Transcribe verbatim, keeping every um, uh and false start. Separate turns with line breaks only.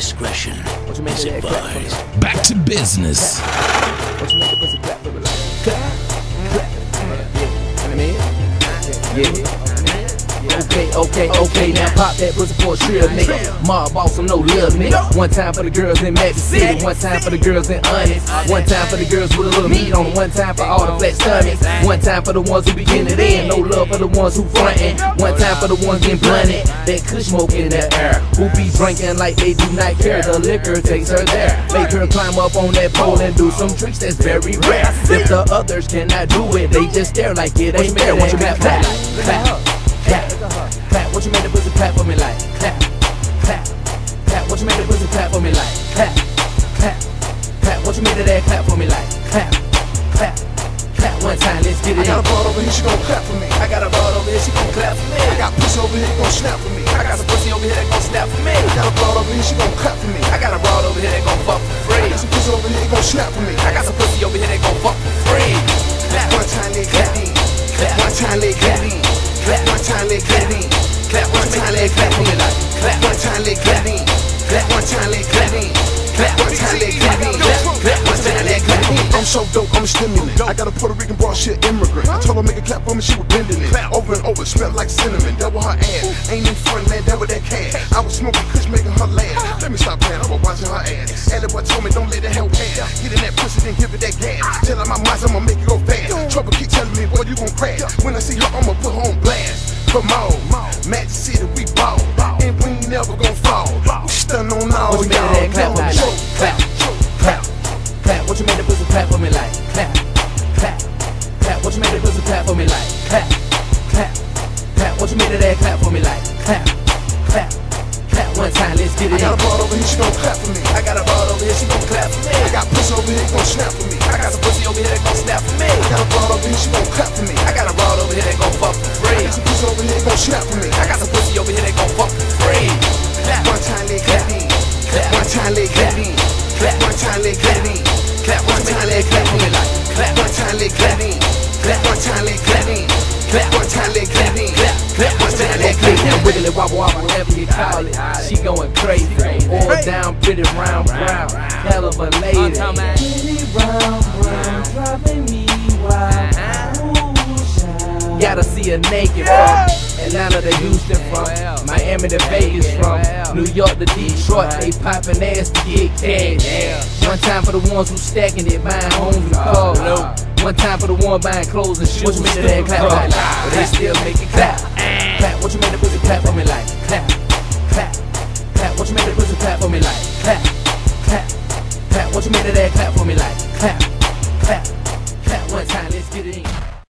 discretion is advised.
Back to business.
What you make the pussy clap for me like? Clap, clap. Yeah, you know what I mean? Yeah. Okay, okay, okay, now pop that pussy for a trill, nigga. Mob boss, I'm no lil nigga. One time for the girls in Magic City, one time for the girls in Honest, one time for the girls with a little meat on them, one time for all the flat stomachs, one time for the ones who be getting it in, no love for the ones who frontin', one time for the ones getting blunted, that kush smoke in the air, who be drinking like they do not care, the liquor takes her there, make her climb up on that pole and do some tricks that's very rare. If the others cannot do it, they just stare like it ain't fair. What you clap, clap, clap. Clap, clap, what you made the pussy clap for me like? Clap, clap, clap, what you made the pussy clap for me like? Clap, clap, clap, what you made that clap for me like? Clap, clap, clap, one time, let's get it in.
I got a broad over here, she gon' clap for me.
I got a broad over here, she gon' clap for me.
I got pussy over here, gon' snap for me.
I got some pussy over here that gon' snap for me.
I got a broad over here, she gon' clap for me.
I got a broad over here that gon' fuck for free.
I got some pussy over here, gon' snap for me.
I got some pussy over here that gon' fuck for free. Clap,
one time, let clap in.
clap,
One time, let clap in.
clap,
One time, let clap in.
clap,
One time, let clap in.
clap,
One time, let clap in. One time, let clap in.
clap,
One time, let clap in. One time, let clap in. I'm so dope, I'm a stimulant. I got a Puerto Rican broad, shit immigrant. I told her make a clap for me, she was bending it. Over and over, smell like cinnamon. Double her ass. Ain't in front, man, double that cash. I was smoking kush, making her laugh. Let me stop playing, I was watching her ass. Ellie boy told me don't let that hell pass. Get in that pussy, then give it that gas. Tell her my mind, I'ma make it go fast. Trouble keep telling me, boy, you gon' crash. When I see her, I'ma put her on blast. Come on, Magic City, we ball. And we ain't never gon' fall. We stun on all
what you made that clap for me like? Clap, clap, clap, what you made the pussy clap for me like? Clap, clap, clap, what you made the pussy clap for me like? Clap, clap, clap, what you made that clap for me like? Clap, clap, clap, one time, let's get it in.
I got a broad over here, she gon' clap for me.
I got a broad over here, she gon' clap for me.
I got pussy over here, gon' snap for me.
I got some pussy over here that gon' snap for me.
I got a broad over here, she gon' clap for me.
I got a broad over here that gon' fuck for
I
free.
got some pussy over here, gon' snap for me.
I got some pussy over here that gon' fuck for free. Clap,
One time, let clap in.
clap,
One time, let clap in.
clap,
One time, let clap in.
clap, what you made that clap for me like? Clap,
One time, let clap in.
clap,
One time, let clap in.
clap,
One time, let clap in.
clap, clap,
One time, let clap in.
now wiggle it, wobble, wobble, whatever you call it. She going crazy, all down, pretty round, brown, hell of a lady. Pretty round, brown, driving me wild. Gotta see her naked from Atlanta to Houston, from Miami to Vegas, from New York to Detroit. They poppin' ass to get cash. One time for the ones who stacking it, buying homes and cars. One time for the one buying clothes and shoes. What you made of that clap like? But they still make it clap. Clap. What you made the pussy clap for me like? Clap. Clap. Clap. What you made the pussy clap for me like? Clap. Clap. Clap. What you made of that clap for me like? Clap. Clap. Clap. One time, let's get it in.